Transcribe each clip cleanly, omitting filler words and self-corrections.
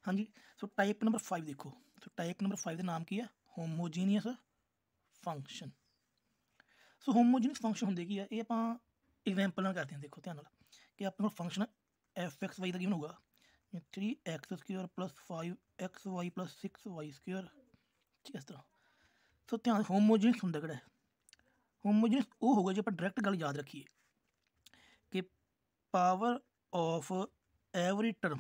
हाँ जी। So type number 5 देखो। So type number 5 का नाम की है homogeneous function. So homogeneous function होंगे की है ये ਆਪਾਂ एग्जाम्पल ਨਾਲ करते हैं। देखो ध्यान ਨਾਲ कि अपने को फंक्शन एफ एक्स वाई का गिवन होगा 3x² + 5xy + 6y²। ठीक है इस तरह। सो ध्यान होमोजीनियस होंगे किहड़ा होमोजीनियस वो होगा जो आप डायरैक्ट गल याद रखिए कि power of every term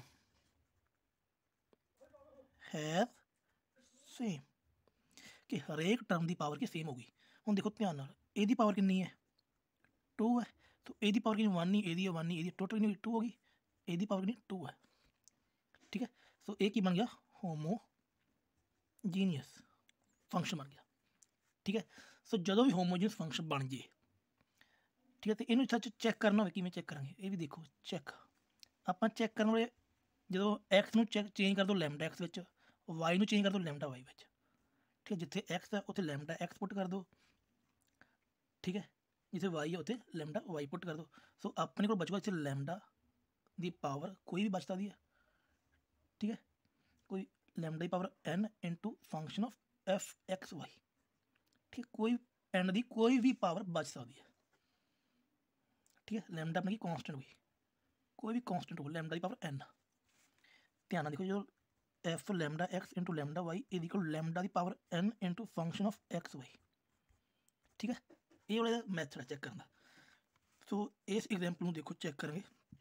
has same कि हरेक टर्म की पावर की सेम होगी। हम देखो ध्यान नाल ए दी पावर कितनी है 2 है। तो ए दी पावर कितनी 1 ही ए 1 ही ए टोटल कितनी 2 होगी ए दी पावर कितनी 2 है। ठीक है। सो ए की बन गया होमोजीनियस फंक्शन बन गया। ठीक है। सो जो भी होमोजीनियस फंक्शन बन जाए ठीक है तो इन्हू सच चैक करना हो कि चैक करेंगे ये भी देखो चैक आप चैक करने वाले जो एक्स में चेंज कर दो लैमडा एक्स विच वाई में चेंज कर दो लैमडा वाई विच। ठीक है जिथे एक्स है उत्थे लैमडा एक्स पुट कर दो। ठीक है जिथे वाई है उत्थे लैमडा वाई पुट कर दो। सो अपने को बचूगा इतने लैमडा दी पावर कोई भी बच सकती है। ठीक है कोई लैमडा की power n into function of F X Y. ठीक है कोई एन की कोई भी पावर बच सकती है। ठीक है लैमडा अपने की कॉन्स्टेंट हुई कोई भी कॉन्स्टेंट हो लैमडा की पावर n। ध्यान देखो जो F lambda x into lambda Y is equal lambda की power n into function of x Y. ठीक है ये वाला मैथड है चेक करने का। सो इस एग्जाम्पल देखो चेक करेंगे।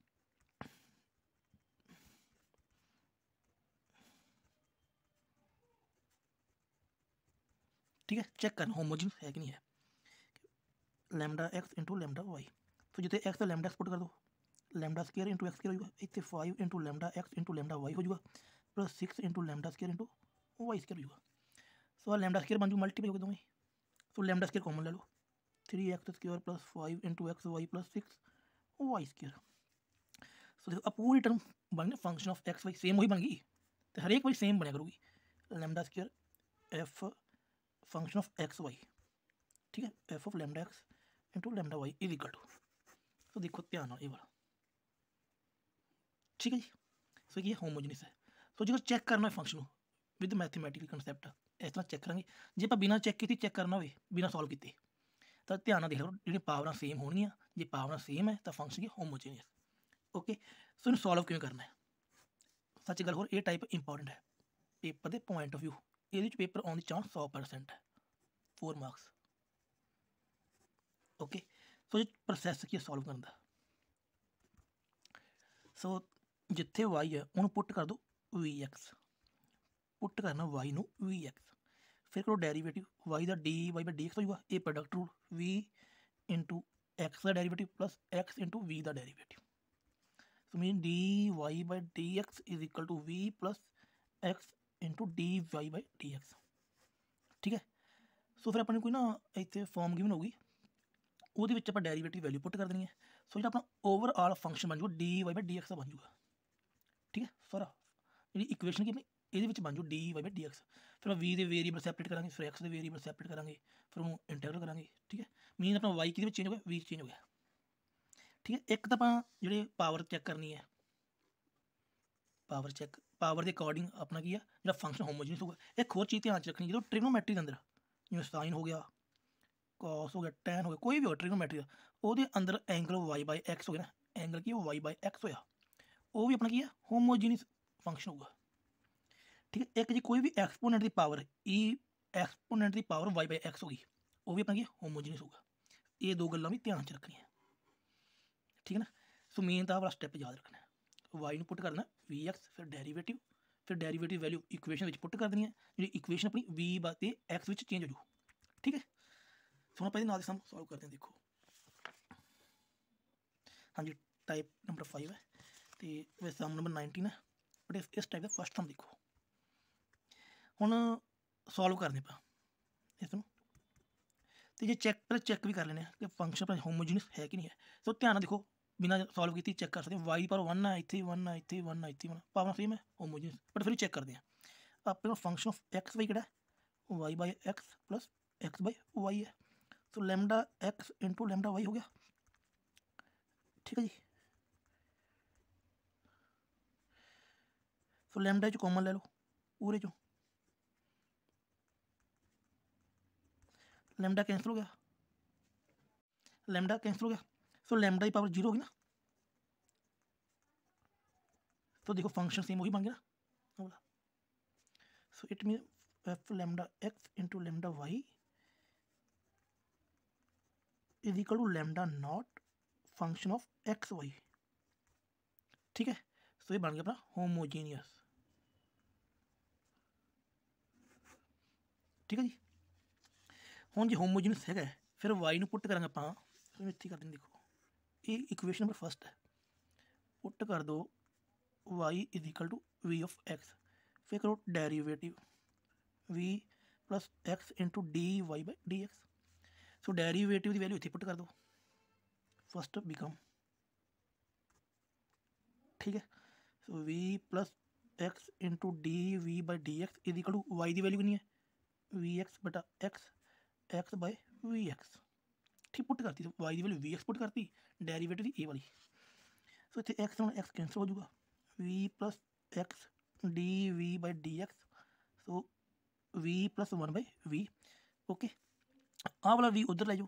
ठीक है चेक करना होमोजीनियस है कि नहीं है lambda x into lambda Y. तो जितने एक्स का लैमडा पुट कर दो lambda square into X square होगा इतने 5 into lambda x into lambda Y हो जाएगा plus 6 into lambda square into Y square हो जाएगा। सो लैमडा स्केयर बन जू मल्टीप्लाई हो गए दोवें। सो लैमडा स्केयर कॉमन ले लो 3x² + 5 into X Y plus 6 Y square. So देखो अब पूरी टर्म बन गई function of x Y same वही बन गई तो हर एक वाई सेम बनया करूँगी lambda square F function of x Y. ठीक है F of lambda x into lambda Y is equal to. तो देखो ध्यान ये वाला। ठीक है जी। सो ये होमोजीनियस है। सो जो चेक करना है फंक्शन विद मैथमेटिकल कंसैप्ट इस तरह चेक करेंगे जे आप बिना चेक की चेक करना हो बिना सॉल्व किए तो ध्यान देख लो जी पावर सेम होनी जे पावर सेम है तो फंक्शन की होमोजीनियस। ओके सो इन सॉल्व क्यों करना है सच गल होर ये टाइप इंपॉर्टेंट है पेपर के पॉइंट ऑफ व्यू ये पेपर आने की चांस 100% है 4 मार्क्स। ओके सो जो प्रोसैस की सॉल्व करने का। सो जिथे वाई है उन्होंने पुट कर दो वी एक्स पुट करना वाई नू वी एक्स फिर करो डेरीवेटिव वाई का D Y by D X होगा ये product rule V into X का derivative plus x into V का derivative. So mean D Y by D x is equal to V plus x into D Y by D X. ठीक है सो फिर अपने कोई ना इतने फॉर्म गिवन होगी वो आप डेरीवेटिव वैल्यू पुट कर देनी है। सो जो अपना ओवरऑल फंक्शन बन जाऊगा D Y by D X का बन जाऊगा। ठीक है सारा जी इक्वेशन की अपनी ये बन जाओ D Y by D x फिर वी के वेरीएबल सैपरेट करेंगे फिर एक्स के वेरीएबल सैपरेट करेंगे फिर उन्होंने इंटरवल करेंगे। ठीक है मीन अपना वाई कि चेंज हो गया वी चेंज हो गया। ठीक है एक तो आप जी पावर चेक करनी है पावर चेक पावर के अकॉर्डिंग अपना की है जो फंक्शन होमोजीनियस होगा। एक होर चीज़ ध्यान रखनी जो ट्रिग्नोमैट्री के अंदर जिवें साइन हो गया कॉस हो गया टैन हो गया कोई भी हो ट्रिग्नोमैट्री का वो अंदर एंगल वाई बाई एक्स हो गया ना एंगल की वाई बाई एक्स होया वो भी अपना की है होमोजीनियस फंक्शन होगा। ठीक है एक जी कोई भी एक्सपोनेंट की पावर ई एक्सपोनेंट की पावर वाई बाई एक्स होगी वो भी अपना की होमोजीनियस होगा। ये दो गल्लां भी ध्यान च रखनियां। ठीक है ना सो मेन तो वाला स्टैप याद रखना है वाई पुट करना वी एक्स फिर डेरीवेटिव वैल्यू इक्वेशन पुट कर देनी है जी इक्वेशन अपनी वी बाते एक्स में चेंज हो जू। ठीक है सो हम पहले नाल सम सॉल्व करते हैं। देखो हाँ जी टाइप नंबर 5 है तो वैसे सम नंबर 19 है बट इस टाइप का फर्स्ट सम देखो हुण सॉल्व करने पा इसनूं तो जे चैक पहले चैक भी कर लेने कि फंक्शन अपना होमोजीनियस है कि नहीं है। सो ध्यान देखो बिना सॉल्व की चेक कर सकते हैं वाई पर 1 है इतने 1 है इतने 1 है इतने 1 पावर सेम है होमोजीनियस बट फिर चेक करते हैं अपने फंक्शन ऑफ एक्स वाई किहड़ा y by x plus x by y है। So lambda x into lambda Y हो गया। ठीक है जी सो लैम्डा चो कॉमन ले लो पूरे चो, लैम्डा कैंसिल हो गया, लैम्डा कैंसिल हो गया। सो लैम्डा की पावर 0 होगी ना, तो देखो फंक्शन सेम वही बन गया ना। So it mean f lambda x into lambda y is equal to lambda not function of x Y. ठीक है, सो ये बन गया अपना होमोजीनियस। ठीक है जी, ਹੁਣ ਜੇ ਹੋਮੋਜੀਨਸ ਹੈਗਾ ਫਿਰ y ਨੂੰ ਪੁੱਟ ਕਰਾਂਗੇ ਆਪਾਂ, ਸੋ ਇੱਥੇ ਕਰ ਦਿੰਦੇ। ਦੇਖੋ ਇਹ ਇਕੁਏਸ਼ਨ ਨੰਬਰ ਫਸਟ ਹੈ, ਪੁੱਟ ਕਰ ਦੋ y is equal to v of x, फिर करो derivative v plus x into D Y by D x. So derivative की वैल्यू इतने पुट कर दो, फस्ट बिकम, ठीक है। So v plus x into D v by D x is equal to y की value कितनी है v x बटा एक्स बाय वी एक्स। ठीक पुट करती y की वैल्यू वी एक्स पुट करती, डेरिवेटिव की ए वाली। सो इतने एक्स में एक्स कैंसिल हो जाऊगा, v plus x d v by D x, so v plus 1 by v. Okay, आ वाला v उधर ले जाओ,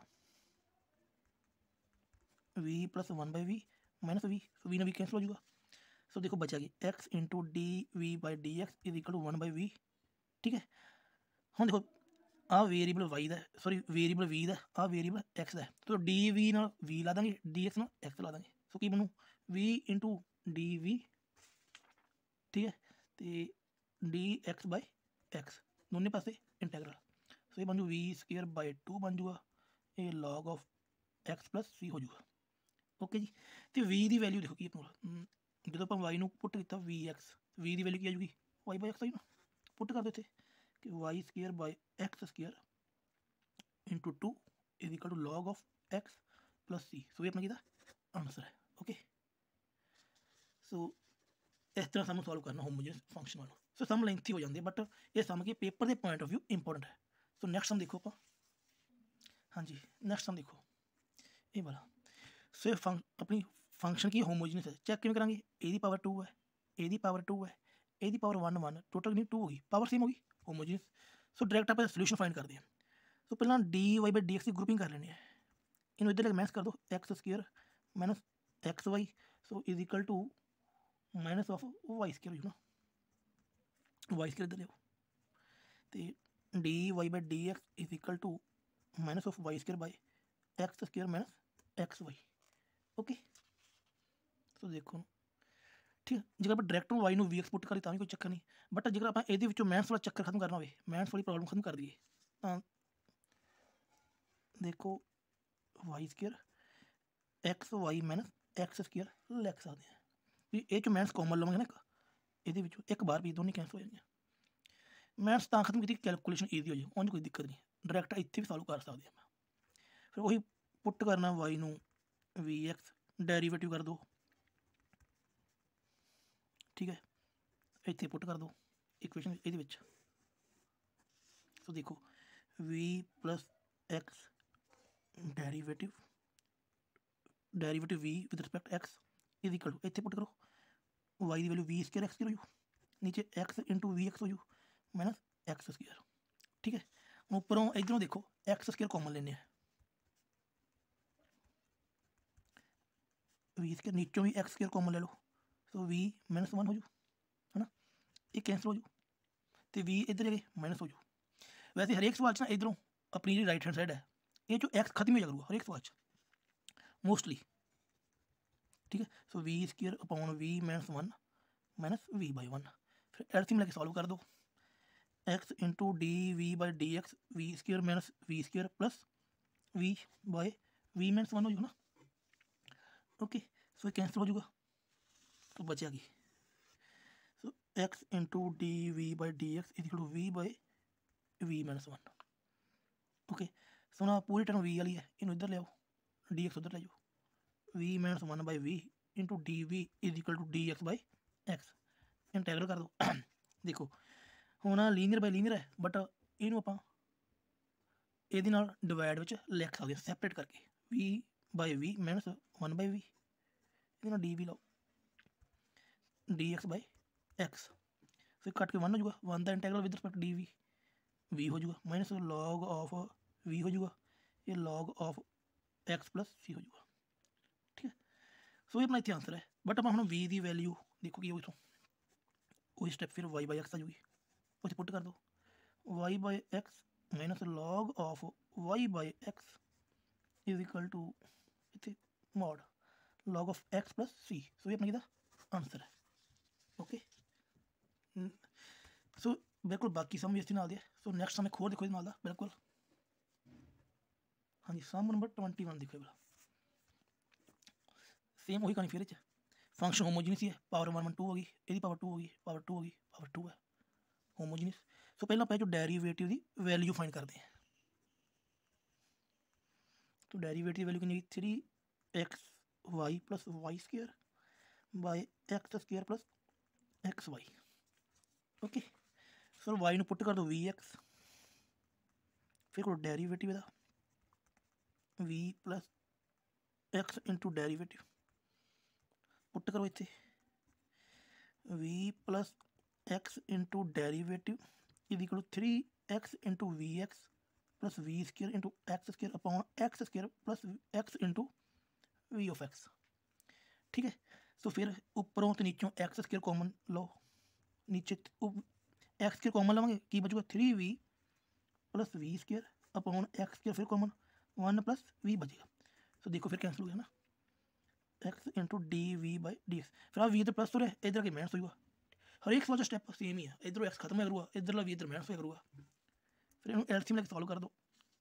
v plus 1 by v minus v, so v ना वी कैंसिल हो जाऊगा। सो देखो बचा गया x into D v by D x is equal to 1 by v. ठीक है, हम देखो आ वेरीएबल वाई का, सॉरी वेरीएबल वी का, आ वेरीएबल एक्स का, तो डी वी ना वी ला देंगे, डी एक्स ना एक्स ला देंगे। सो की बनू वी इंटू डी वी, ठीक है, तो डी एक्स बाई एक्स दोनों पासे इंटैग्रल, सो ये बन जू वी स्केयर बाई 2 बन जूगा, ये log of x plus c हो जूगा। ओके जी, तो वी की वैल्यू देखो की जो आप वाई ਨੂੰ पुट किया वी एक्स, वी की वैल्यू की आ जूगी वाई बाई एक्स आई ना, पुट कर दो इतने कि y square by x square into 2 is equal to log of x plus c. So ये अपना किया आंसर है। ओके, सो इस तरह सानू सॉल्व करना होमोजेनियस फंक्शन वालों। सो सम लेंथी हो जाती है बट ये सम के पेपर के पॉइंट ऑफ व्यू इंपोर्टेंट है। सो नैक्सट सम देखो आप, हाँ जी नैक्सट सम देखो ये वाला। सो अपनी फंक्शन की होमोजेनियस है, चेक किमें करांगे, ए दी पावर 2 है, ए दी पावर 2 है, ए दी पावर 1 1, टोटल कितनी 2 होगी, पावर सेम होगी होमोजेनियस। सो डायरेक्ट आप सोल्यूशन फाइंड करते हैं। सो पहला d Y by D x की ग्रुपिंग कर लेनी है, इन इधर मैथ कर दो x square minus x y, so is equal to minus of y square हो ना, वाई स्केयर इधर ले, तो d Y by D x is equal to minus of y square by x square minus x y. Okay, तो देखो ठीक है, जब आप डायरेक्ट वाई ਨੂੰ वी एक्स पुट करी कोई चक्कर नहीं, बट जब आप ये मैथ्स वाला चक्कर खत्म करना हो, मैथ्स वाली प्रॉब्लम खत्म कर दिए तो देखो y square x y minus x square लिख सकते हैं भी ये मैथ्स कॉमन लवेंगे ना, ये एक बार भी दोनों कैंसल हो जाएंगे। मैथ्स तो खत्म की कैलकुलेशन ईजी हो जाए, उन्हें कोई दिक्कत नहीं, डायरेक्ट इतने भी सॉल्व कर सकते हैं। फिर वही पुट करना वाई ਨੂੰ वी एक्स डेरीवेटिव कर दो, ठीक है, इतने पुट कर दो इक्वेशन ये। तो देखो v plus x derivative v with respect x is equal to, इतने पुट करो y की value v square x square हो जू, नीचे x इंटू वी एक्स हो जू माइनस एक्स स्केयर। ठीक है, ऊपरों इधरों देखो एक्स स्केयर कॉमन लेने, वी स्केयर नीचों भी एक्स स्केयर कॉमन ले लो, सो वी माइनस 1 हो जू है ना, ये कैंसिल हो जू, तो वी इधर जाके माइनस हो जू। वैसे हर एक सवाल ना इधरों अपनी जी राइट हैंड साइड है ये जो एक्स खत्म हो जाएगा हर एक सवाल मोस्टली। ठीक है, so v square upon v minus 1 minus v by 1, फिर एल्सियम लेके सॉल्व कर दो, x into D v by D x v square minus v square plus v by v minus 1 हो जाएगा ना। ओके, सो कैंसिल हो जाएगा, तो बचेगी so x into D v by D x is equal to v by v minus 1। Okay, so ना पूरी term we वाली है, इन इधर ले आओ, डी एक्स उधर ले जाओ, v minus 1 by v into D we is equal to d x by x, integral कर दो। देखो ਹੁਣ ਲੀਨੀਅਰ ਬਾਈ ਲੀਨੀਅਰ है बट ਇਹਨੂੰ ਆਪਾਂ ਇਹਦੇ ਨਾਲ ਡਿਵਾਈਡ ਵਿੱਚ ਲਿਖ ਸਕਦੇ ਹਾਂ ਸੈਪਰੇਟ ਕਰਕੇ, v by v minus 1 by v, ਇਹਦੇ ਨਾਲ d ਵੀ ਲਾਓ dx ਬਾਈ x, फिर कट के 1 हो जाएगा, 1 का integral with respect d v हो जाएगा माइनस लॉग ऑफ वी हो जाएगा, ये log of x plus c हो जाएगा। ठीक है, सो ये अपना इतने आंसर है। बट अब हम वी की वैल्यू देखो कि इतों वही स्टेप फिर वाई बाई एक्स आ जाएगी, उसे पुट कर दो y by x minus log of y by x is equal to इतने mod log of x plus c. So ये अपना आंसर है। ओके, सो बिल्कुल बाकी सम भी इस नाल दिया। सो नैक्सट सम एक होर देखो नाल दा बिल्कुल। हाँ जी, सम नंबर 21 देखो बड़ा सेम वही कहानी फिर फंक्शन होमोजीनियस ही है, पावर 1 1 2 होगी, यदि पावर 2 होगी, पावर 2 होगी, पावर 2 है होमोजीनियस। सो पहला आप जो डेरिवेटिव की वैल्यू फाइंड करते हैं, तो डेरिवेटिव वैल्यू कितनी 3xy plus y square by x square plus x y. Okay, so y put कर दो वी एक्स, फिर करो डेरिवेटिव का v plus x into derivative put करो इतने v plus x into derivative is equal to 3x into v x plus v square into x square upon x square plus x into v of x. ठीक है, सो फिर ऊपरों तो नीचों x square common लो, नीचे एक्स स्क्वायर कॉमन लवेंगे की बचूगा 3v plus v square upon x square फिर कॉमन 1 प्लस वी बचेगा। सो देखो फिर कैंसिल हो गया ना, x into D v by D x, फिर आप वी इधर प्लस हो रहा है, इधर के माइनस होगा, हर एक वाला स्टेप सेम ही है, इधर एक्स खत्म है करूँगा, इधर वी इधर माइनस करूँगा, फिर इन एलसीएम लेके सॉल्व कर दो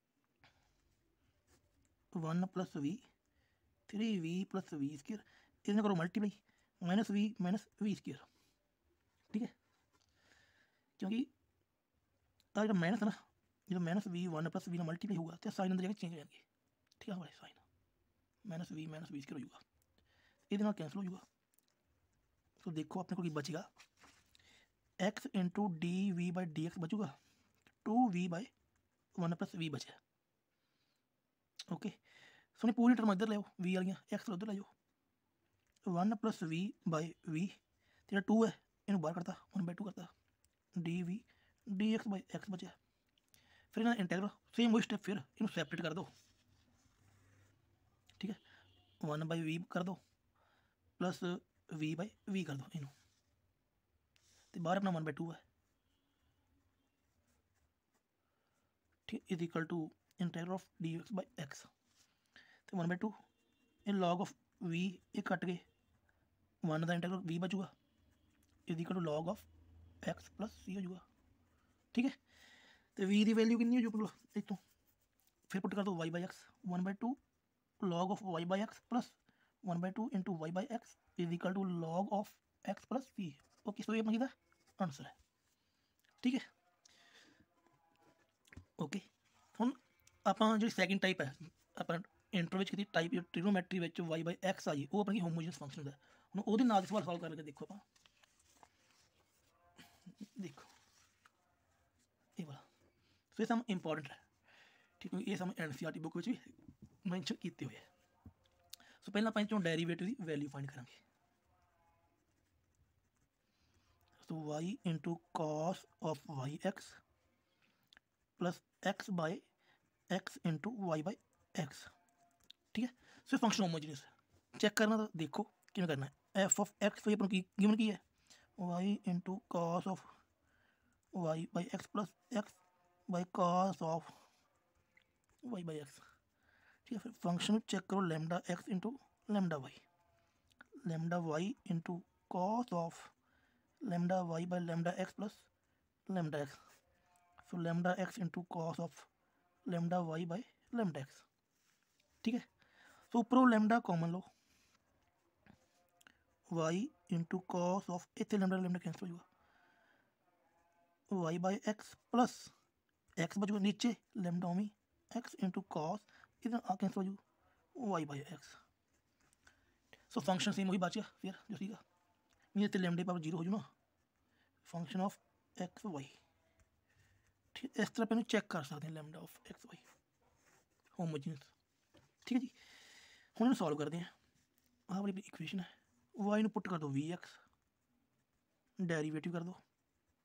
1 plus v 3v plus v square इधर करो मल्टीप्लाई माइनस वी स्क्वायर। ठीक है, क्योंकि जो माइनस है ना, जो माइनस वी 1 प्लस वी ना मल्टीप्लाई होगा तो साइन अंदर जाके चेंज हो जाएंगे। ठीक है, हमारे साइन माइनस वी स्क्वायर हो जाएगा, ये कैंसिल हो जाएगा। तो देखो अपने को की बचेगा x into D v by D x बचूगा 2v बाई 1 प्लस वी बचे। ओके, सुनिए पूरी टर्म इधर ले वी वाली एक्स उधर ले जाओ 1 प्लस वी बाई वी तेरा 2 है इन बाहर करता 1/2 करता d v d x by x बचे। फिर ना इंटेग्रल सेम वही स्टेप फिर इन सैपरेट कर दो। ठीक है, 1 बाई वी कर दो प्लस वी बाई वी कर दो इनू, तो बाहर अपना 1/2 है। ठीक, is equal to integral of d x by x, तो 1/2 इन लॉग ऑफ वी ये कट गए 1 का इंटेग्रल वी बचूगा is equal to log of x plus c हो जाऊगा। ठीक है, तो वी की वैल्यू कितनी हो जाएगी एक तो फिर पुट कर दो y by x 1/2 log of y by x plus 1/2 into y by x is equal to log of x plus c. Okay, so ये अपना आंसर है। ठीक है, ओके हम आप जी सैकेंड टाइप है आप इंटर की टाइप ट्रिग्नोमैट्री में वाई बाई एक्स आई वो अपनी होमोजीनियस फंक्शन है। हम वो सवाल सॉल्व करके देखो आप देखो ये वाला, सो ये सम इंपॉर्टेंट है। ठीक है, ये सम एनसीईआरटी बुक में भी मैंशन किए हुए हैं। सो पहला आप डेरीवेटिव की वैल्यू फाइंड करेंगे, तो y into cos of y x plus x by x into y by x. ठीक है, सो फंक्शन होमोजीनियस है, चेक करना तो देखो क्यों करना है एफ ऑफ एक्स तो ये अपन गिवन की है y into cos of y by x plus x by cos of y by x. ठीक है, फिर फंक्शन चेक करो lambda x into lambda y into cos of lambda y by lambda x plus lambda x, so lambda x into cos of lambda y by lambda x. ठीक है, तो ऊपरों lambda common लो y into cos of इतने lambda cancel हो जाएगा y by x plus x बचूगा नीचे लेमडा ओमी एक्स इंटू कॉस इधर आ कैंसिल हो जाएगा y by x. So function same वही बच गया फिर जो सीगा ये तो लेमडे पावर 0 हो जाए ना फंक्शन ऑफ एक्स वाई। ठीक, इस तरह पे चेक कर सकते हैं lambda of x y homogeneous. ठीक है जी, हम सॉल्व करते हैं। हाँ वाली इक्वेशन है वाई पुट कर दो वी एक्स डेरीवेटिव कर दो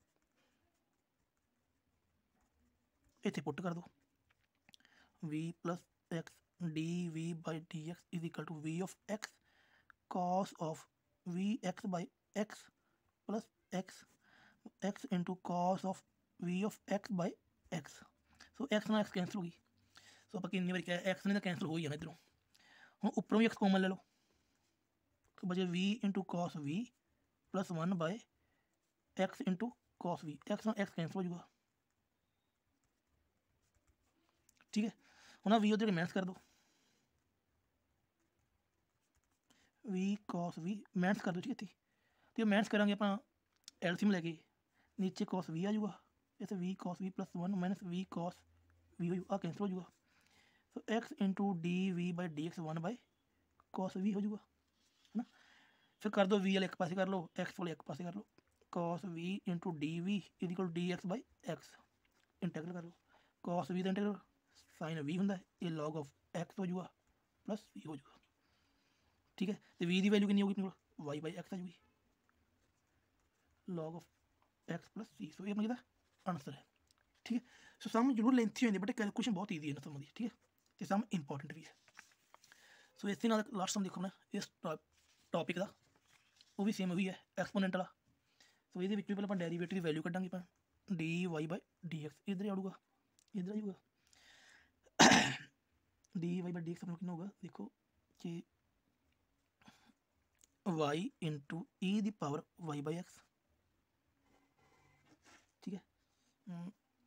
इत्थे पुट कर दो v plus x d v by D x is equal to v of x cos of v x by x plus x into cos of v of x by x so x ਨਾਲ x cancel हो गई सो ਆਪਾਂ ਕਿੰਨੀ ਵਾਰੀ ਕਿਹਾ x ਨੇ ਤਾਂ cancel हो ही जाना इधरों ਹੁਣ ਉੱਪਰੋਂ ਵੀ x कॉमन ले लो तो बचे v into cos v plus 1 by x into cos v x ਨਾਲ x कैंसिल हो जाएगा ठीक है ਹੁਣ आ v उधर माइनस कर दो v cos v माइनस कर दो ठीक है तो माइनस करांगे अपना एलसीएम लेके नीचे cos v आ जाऊगा जैसे v cos v plus 1 minus v cos v हो जाएगा कैंसिल हो जाएगा तो x into D v by D x 1 by cos v हो जाएगा है ना फिर कर दो v वाले एक पासे कर लो x वाले एक पासे कर लो cos v into D we is equal D x by X integral कर लो cos v का इंटेग्रल साइन v होंगे ये log ऑफ x हो जाएगा प्लस v हो जाएगा ठीक है तो v की वैल्यू कितनी होगी अपने को y बाई एक्स आ जाएगी log of x plus c so ये अपना आंसर है ठीक है सो सम जरूर लेंथी होंगे बट कैलकुलेशन बहुत ईजी है ना समझ ठीक है तो सम इंपॉर्टेंट भी है सो इस लास्ट सम देखो ना इस टॉपिक का वो भी सेम वही है एक्सपोनेंट वाला सो ये पहले आप डेरीवेटिव की वैल्यू कटांगे अपन d Y by D x इधर आऊगा इधर आऊगा d Y by D x अपना कितना होगा देखो कि y into e the power y by x ठीक है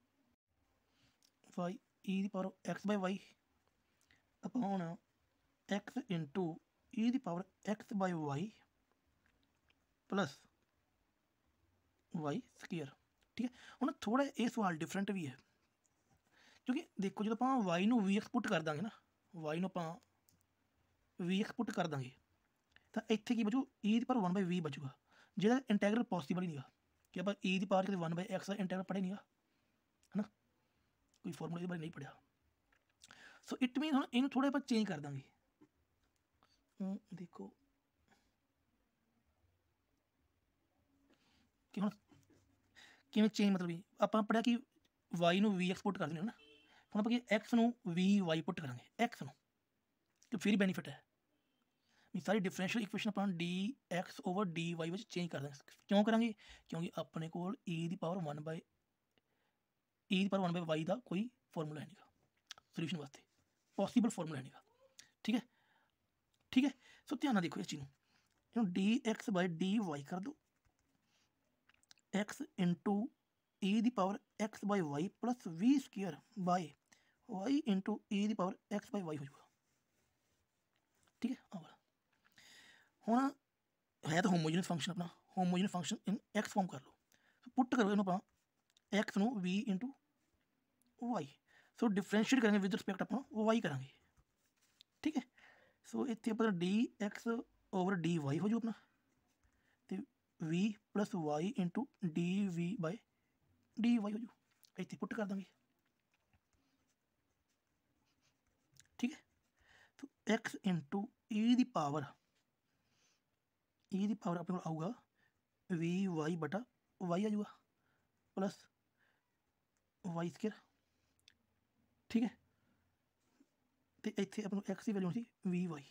y e the power x by y upon x into e the power x by y plus y square ठीक है हम थोड़ा ये सवाल डिफरेंट भी है क्योंकि देखो जो आप वाई नू वी एक्स पुट कर देंगे ना वाई नू आप वी एक्स पुट कर देंगे तो इतने की बचू e the power 1 by v बचूगा जो इंटैग्रल पॉसिबल ही नहीं कि आप e the power 1 by x का इंटैग्रल पढ़े नहीं है ना कोई फॉर्मूला बारे नहीं पढ़ा सो इट मीन हम इन थोड़ा आप चेंज कर देंगे देखो कि हम किमें चेंज मतलब आप पढ़ा कि वाई नू वी एक्स पुट कर देने ना हम आप एक्स नू वी वाई पुट करेंगे एक्स नू तो फिर बेनीफिट है सारी डिफरेंशियल इक्वेशन अपन d x over d y में चेंज कर देंगे क्यों करेंगे क्योंकि अपने को e the power 1 by e the power 1 by y का कोई फॉर्मूला है नहीं सोल्यूशन वास्ते पॉसिबल फॉर्मूला है नहीं ठीक है सो ध्यान देखो इस चीज़ d x by d y कर दो x into e the power x by y plus v square by y into e the power x by y हो जाएगा ठीक है हाँ हुण है तो होमोजीनियस फंक्शन अपना homogeneous function in x form कर लो तो पुट करो इन्हों आप एक्स नू v into y so differentiate करेंगे विद रिस्पेक्ट अपना वाई करेंगे ठीक है सो इतने अपना d x over d y हो जाओ अपना तो v plus y into D v by d y हो जाओ इतने पुट कर देंगे ठीक है तो x into e the power अपने को आऊगा वी वाई बटा वाई आ जाऊगा प्लस वाई स्क्वेयर ठीक है तो इतने अपने एक्स की वैल्यू होनी सी वी वाई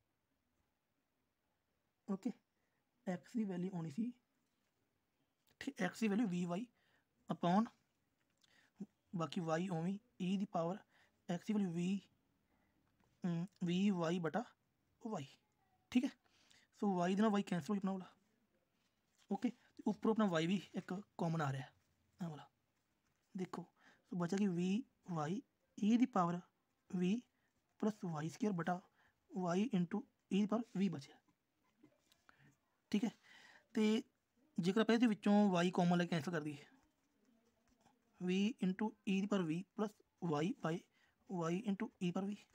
ओके एक्स की वैल्यू होनी सी ठीक एक्स की वैल्यू वी वाई अपॉन बाकी y over e the power x की वैल्यू वी वाई बटा वाई ठीक है सो वाई वाई कैंसिल हो अपना वाला ओके ऊपर अपना वाई भी एक कॉमन आ रहा है वाला देखो तो बचा कि v y e the power v plus y square बटा y into e the power v बचा ठीक है तो जेकर आप ये वाई कॉमन लेके कैंसिल कर दी v into e the power v plus y by y into e power v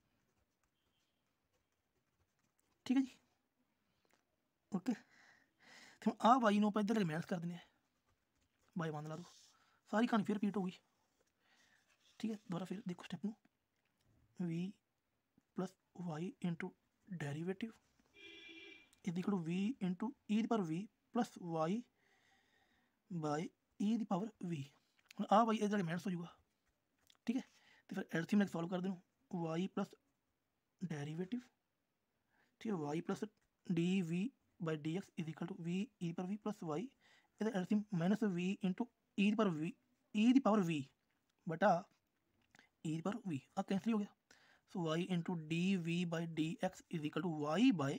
ठीक है जी ओके तो आ वाई नू इधर लगे माइनस कर देने बाई वन ला दो सारी कहानी फिर रिपीट होगी ठीक है दोबारा फिर देखो स्टेप नू v plus y into derivative is equal to v into e the power v plus y by e the power v हम आ वाई इधर माइनस हो जाएगा ठीक है। तो फिर एलसीएम लेके सॉल्व कर दें वाई प्लस डेरिवेटिव, ठीक है, y plus d v by D x is equal to v e पर वी प्लस वाई, इधर LCM minus v into e पर v, e the power v बटा ई दी पावर वी, अब cancel हो गया। So y into D v by D x is equal to y by,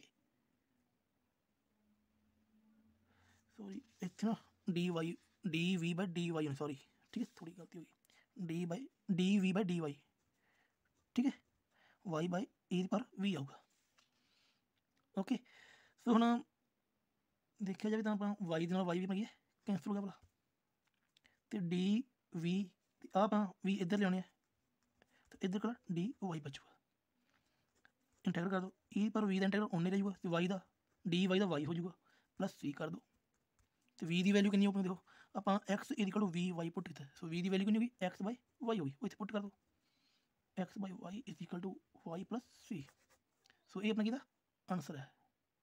sorry इतना d v by d y, sorry ठीक है थोड़ी गलती होगी, d v by d y, ठीक है, वाई बाई ई पर वी आऊगा। ओके सो हम देखा जाए तो आप वाई के वाई भी बन गया कैंसिल हो गया भला, तो डी वी आप वी इधर ले आने, तो इधर कर डी वाई बचूगा, इंटरवल कर दो ई पर वी का इंटरवल उन्ने रहूगा, तो वाई का डी वाई का वाई हो जाऊगा प्लस सी कर दो, तो वी की वैल्यू कितनी होगी देखो आप x is equal to v y put किया, सो वी की वैल्यू कितनी होगी एक्स बाई वाई होगी, वो इतने पुट कर दो x by y is equal to y plus c, so ये अपना किया आंसर है।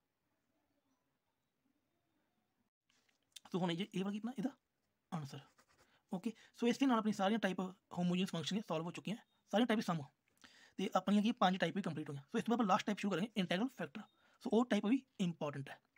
तो होने ये वाला कितना इधर आंसर। ओके सो इसके नाल अपनी सारी टाइप होमोजेनियस फंक्शन सॉल्व हो चुकी हैं, सारी टाइप सम तो अपन की 5 टाइप भी कंप्लीट हो गया। सो इस बार लास्ट टाइप शुरू करेंगे इंटीग्रल फैक्टर, सो वो टाइप भी इंपॉर्टेंट है।